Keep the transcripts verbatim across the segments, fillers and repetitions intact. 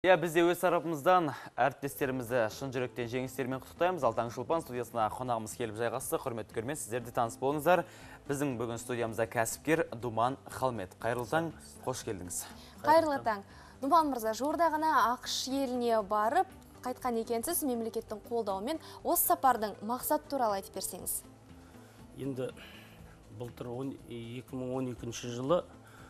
Я бізде өз тарапымыздан әріптестерімізді шын жүректен жеңістермен құттықтаймыз. Ал Таңшолпан студиясына қонағымыз келіп жайғасты. Құрметті көрермен, сіздерде таныс болыңыздар. Біздің бүгін студиямызда кәсіпкер Думан Халмет. Қайырлы таң, қош келдіңіз. Қайырлы таң. Думан мырза, жуырда ғана ақш еліне барып, қайтқан екенсіз, мемлекеттің қолдауымен осы сапардың мақсат туралы айтып берсеңіз. Енді былтыр екі мың он екінші жылы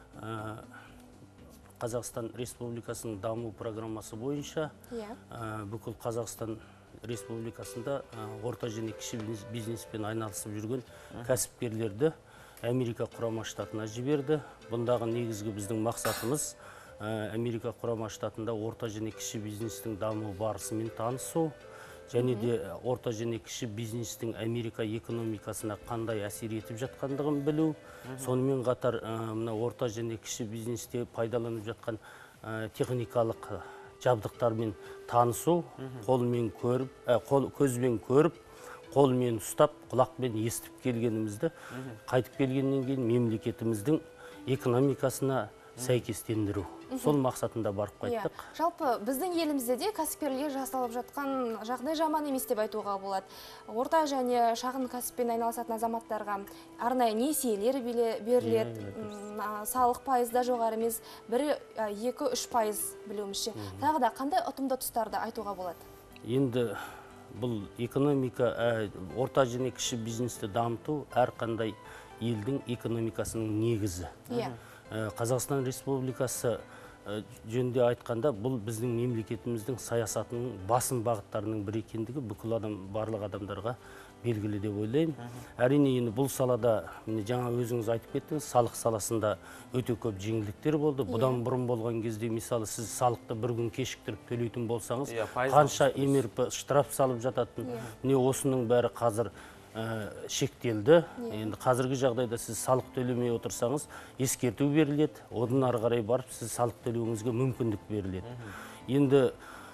Қазақстан Республикасының даму программасы бойынша бүкіл Қазақстан Республикасында орта және кіші бизнеспен айналысып жүрген кәсіпкерлерді Америка құрама штатына жіберді. Бұндағы негізгі біздің мақсатымыз Америка құрама штатында орта және кіші бизнестің даму барысымен танысу, және де орта және кіші бизнестің Америка экономикасына қандай әсер етіп жатқандығын білу, сонымен қатар мына орта және кіші бизнесте пайдаланып жатқан техникалық жабдықтармен танысу, қолмен көріп, көзбен көріп, қолмен ұстап, құлақпен естіп келгенімізді қайтып келгеннен кейін мемлекетіміздің экономикасына сәйкестендіру. Сол мақсатында барып қайттық. Жалпы біздің елімізде де кәсіпкерлерге жасалып жатқан жағдай жаман емес деп айтуға болады. Орта және шағын кәсіппен айналысатын азаматтарға арнайы несиелер беріледі, салық пайызы да жоғары емес, бір екі үш пайыз білуімізше. Тағы да қандай ұтымды тұстарды айтуға болады? Енді бұл экономика, орта және кіші бизнесті дамыту әрқандай елдің экономикасының негізі. Қазақстан Республикасы жөнінде айтқанда, бұл біздің мемлекетіміздің саясатының басым бағыттарының бір екендігі бүкіл адам, барлық адамдарға белгілі деп ойлаймын. Әрине, енді бұл салада, жаңа өзіңіз айтып кеттіңіз, салық саласында өте көп жеңілдіктер болды. Бұдан бұрын болған кезде, мысалы, сіз салықты бір күн кешіктіріп төлейтін болсаңыз, қанша МРП штраф салып жататын, міне осының бәрі қазір шектелді. Енді қазіргі жағдайда сіз салық төлемей отырсаңыз, ескерту беріледі, одан ары қарай барып сіз салық төлеуіңізге мүмкіндік беріледі. Енді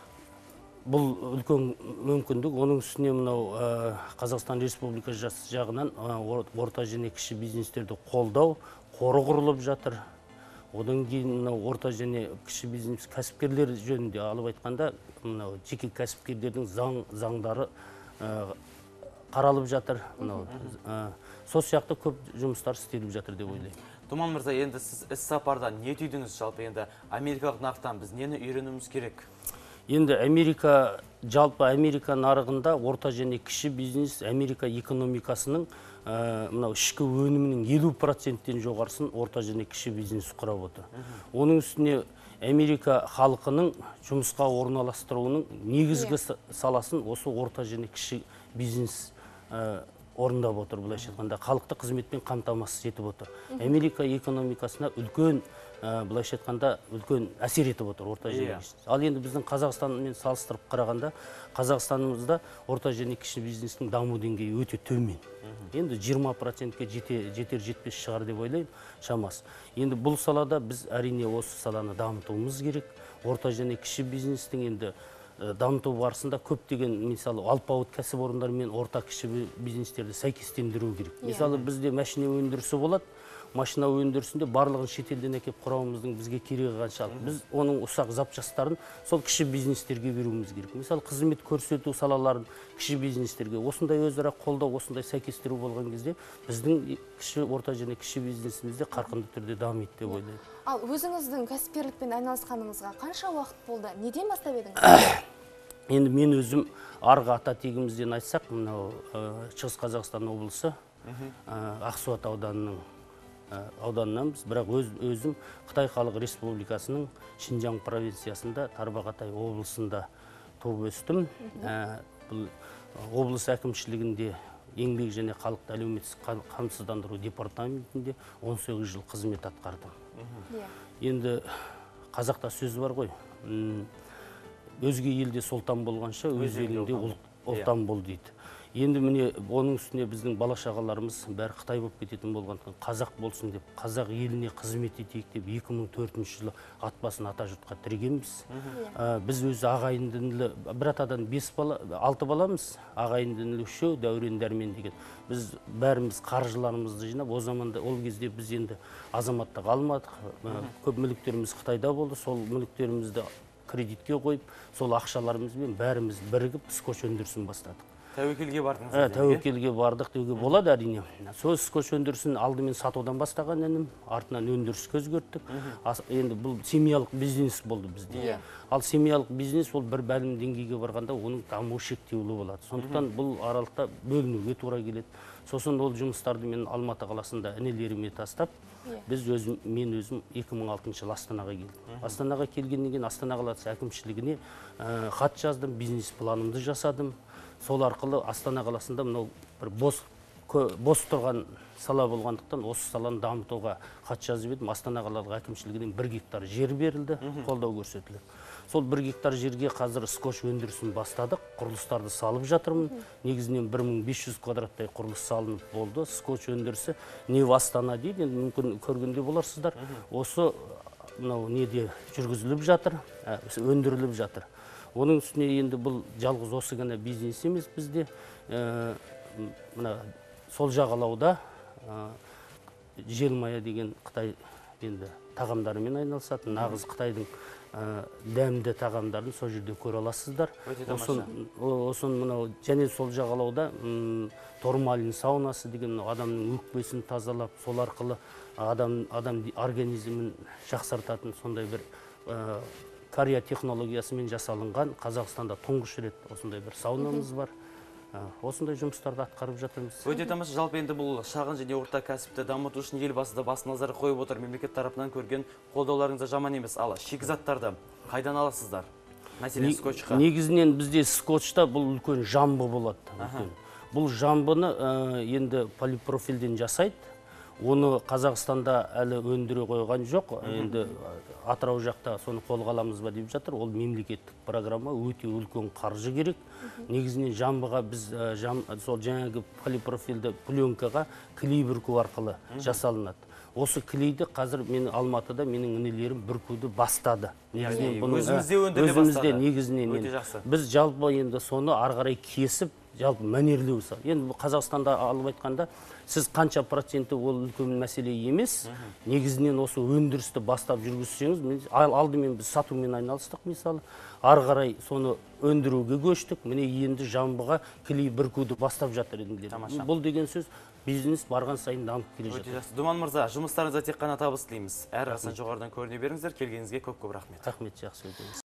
бұл үлкен мүмкіндік, оның үстіне мынау Қазақстан Республикасы жағынан орта және кіші бизнестерді қолдау қоры құрылып жатыр. Одан кейін мынау орта және кіші бизнес кәсіпкерлер жөнінде алып айтқанда, мынау жеке кәсіпкерлердің заңдары қаралып жатыр. Сол сияқты көп жұмыстар істеліп жатыр деп ойлаймын. Думан мырза, енді сіз іс сапарда не түйдіңіз? Жалпы енді Америкалық нарықтан біз нені үйренуіміз керек? Енді Америка, жалпы Америка нарығында орта және кіші бизнес Америка экономикасының мынау ішкі өнімінің елу проценттен жоғарысын орта және кіші бизнес құрап отыр. Оның үстіне Америка халқының жұмысқа орналастыруының негізгі саласын осы орта және кіші бизнес орындап отыр. Былайша айтқанда халықты қызметпен қамтамасыз етіп отыр. Америка экономикасына үлкен, былайша айтқанда үлкен әсер етіп отыр орта және кіші. Ал енді біздің Қазақстанмен салыстырып қарағанда, Қазақстанымызда орта және кіші бизнестің даму деңгейі өте төмен. Енді жиырма процентке жетер жетпес шығар деп ойлаймын, шамасы. Енді бұл салада біз әрине осы саланы дамытуымыз керек. Орта және кіші бизнестің енді дамыту барысында көптеген, мысалы, алпауыт кәсіпорындар мен орта кіші бизнестерді сәйкестендіру керек. Мысалы, бізде машина өндірісі болады. Машина өндірісінде барлығын шетелден әкеп құрамымыздың бізге керегі қаншалық. Біз оның ұсақ запчастарын сол кіші бизнестерге беруіміз керек. Мысалы, қызмет көрсету салаларын кіші бизнестерге осындай өзара қолдау, осындай сәйкестіру болған кезде біздің кіші, орта және кіші бизнесімізде қарқынды түрде дамиды деп ойлаймын. Ал өзіңіздің кәсіпкерлікпен айналысқаныңызға қанша уақыт болды? Неден бастап едіңіз? Енді мен өзім арғы ата тегімізден айтсақ, мынау Шығыс Қазақстан облысы, Ақсуат ауданының ауданнанбыз, бірақ өзім Қытай Халық Республикасының Шинжаң провинциясында, Тарбағатай облысында туып өстім. Бұл облыс әкімшілігінде еңбек және халықты әлеуметтік қамсыздандыру департаментінде он сегіз жыл қызмет атқардым. Енді қазақта сөз бар ғой, өзге елде сұлтан болғанша өз елінде ұлтан бол дейді. Енді міне оның үстіне біздің бала-шағаларымыз бәрі Қытай болып кететін болғандықтан қазақ болсын деп, қазақ еліне қызмет етейік деп екі мың төртінші жылы атбасын ата жұртқа тірегенбіз. Біз өз ағайындынлы, бір атадан бес бала, алты баламыз, ағайындынлы үшеу, дәурен дәрмен деген. Біз бәріміз қаржыларымызды жинап, о заманда ол кезде біз енді азаматтық алмадық. Көп мүліктеріміз Қытайда болды, сол мүліктерімізді кредитке қойып, сол ақшаларымызбен бәріміз бірігіп скотч өндірісін бастадық. Тәуекелге Ә, бардыңыз. тәуекелге бардық деуге болады әрине. Сол скотч өндірісін алдымен сатудан бастаған інім, артынан өндіріске өзгерттік. Ас- Енді бұл семьялық бизнес болды бізде. Иә. Ал семьялық бизнес ол бір бәлім деңгейге барғанда оның даму шектеулі болады. Сондықтан бұл аралықта бөлінуге тура келеді. Сосын ол жұмыстарды мен Алматы қаласында інілеріме тастап, Иә. біз өзім, мен өзім екі мың алтыншы жылы Астанаға келдім. Астанаға келгеннен кейін Астана қаласы әкімшілігіне ә, хат жаздым, бизнес планымды жасадым. Сол арқылы Астана қаласында мынау бір бос кө- бос тұрған сала болғандықтан осы саланы дамытуға хат жазып едім. Астана қалалық әкімшілігінен бір гектар жер берілді, қолдау көрсетілді. Сол бір гектар жерге қазір скотч өндірісін бастадық, құрылыстарды салып жатырмын. Негізінен бір мың бес жүз квадраттай құрылыс салынып болды. Скотч өндірісі Нев Астана дейді, енді мүмкін көргенде боларсыздар. Осы мынау неде жүргізіліп жатыр, ә, өндіріліп жатыр. Оның үстіне енді бұл жалғыз осы ғана бизнес емес бізде. Ә, мына сол жағалауда ә, Желмая деген Қытай енді тағамдарымен айналысатын, нағыз Қытайдың ә, дәмді тағамдарын сол жерде көре аласыздар. Өте тамаша. Осын- о- Осын мынау және сол жағалауда м, Тормалин саунасы деген мынау адамның өкпесін тазалап, сол арқылы адам адам организмін жақсартатын сондай бір ә, Корея технологиясымен жасалынған Қазақстанда тұңғыш рет осындай бір саунамыз бар. Ә, Осындай жұмыстарды атқарып жатырмыз. Өте тамаша. Жалпы енді бұл шағын және орта кәсіпті дамыту үшін елбасы да басты назар қойып отыр. Мемлекет тарапынан көрген қолдауларыңыз да жаман емес. Ал шикізаттарды қайдан аласыздар? Мәселен, скотчқа. Негізінен бізде скотчта бұл үлкен жамбы болады. үлкен. Бұл жамбыны ә, енді полипрофилден жасайды. Оны Қазақстанда әлі өндіре қойған жоқ. Енді Атырау жақта соны қолға аламыз ба деп жатыр. Ол мемлекеттік программа, өте үлкен қаржы керек. Негізінен жамбыға біз ә, жам, сол жаңағы полипрофилді пленкаға клей бүрку арқылы жасалынады. Осы клейді қазір мен Алматыда менің інілерім бүркуді бастады. Яғни бұны, өзімізде ә, өндіре өзімізде бастады. негізінен Өте енді. жақсы. Біз жалпы енді соны ары қарай кесіп, жалпы мәнерлеу сал. Енді бұл Қазақстанда алып айтқанда, сіз қанша проценті ол үлкен мәселе емес. Негізінен осы өндірісті бастап жүргізсеңіз, мен- ал- алдымен біз сатумен айналыстық мысалы. Ары қарай соны өндіруге көштік. Міне енді жамбыға клей бүркуді бастап жатыр едіңдер. Тамаша. Бұл деген сөз бизнес барған сайын дамып келе Өте жатыр. жақсы. Думан мырза, жұмыстарыңызға тек қана табыс тілейміз. Әр қасан жоғарыдан көріне беріңіздер. Келгеніңізге көп-көп рахмет. Рахмет, жақсы өтіңіз.